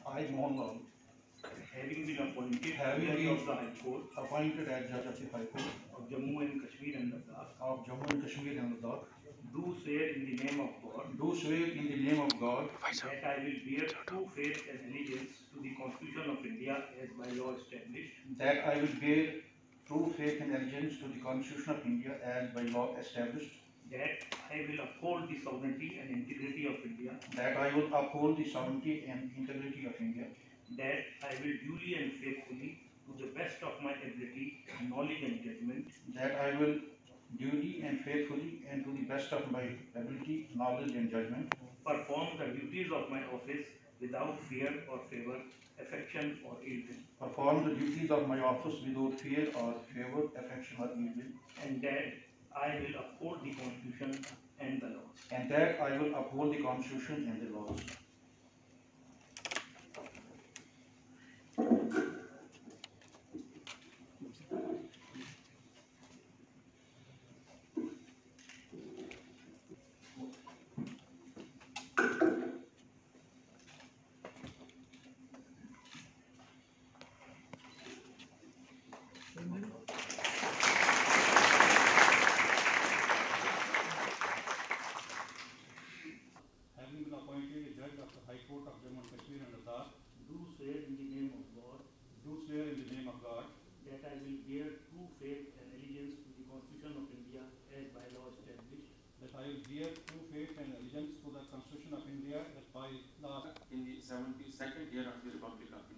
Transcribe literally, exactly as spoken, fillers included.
I, Mohan Lal, having been appointed having judge been of the High Court appointed as Judge of the High Court of Jammu and Kashmir and Ladakh, of Jammu and Kashmir and Ladakh, do swear in the name of God do swear in the name of God that I will bear true faith and allegiance to the Constitution of India as by law established, that I will bear true faith and allegiance to the Constitution of India as by law established, that I will uphold the sovereignty and integrity of India, that I will uphold the sovereignty and integrity of India, that I will duly and faithfully, to the best of my ability, knowledge and judgment, that I will duly and faithfully and to the best of my ability, knowledge and judgment, perform the duties of my office without fear or favor, affection or ill will, perform the duties of my office without fear or favor, affection or ill will, and that I will uphold the Constitution and the laws. and that I will uphold the Constitution and the laws. Having been appointed a judge of the High Court of Jammu and Kashmir and Ladakh, Do swear in the name of God do swear in the name of God that I will bear true faith and allegiance to the Constitution of India as by law established, that I will bear true faith and allegiance to the Constitution of India as by law in the seventy-second year of the Republic of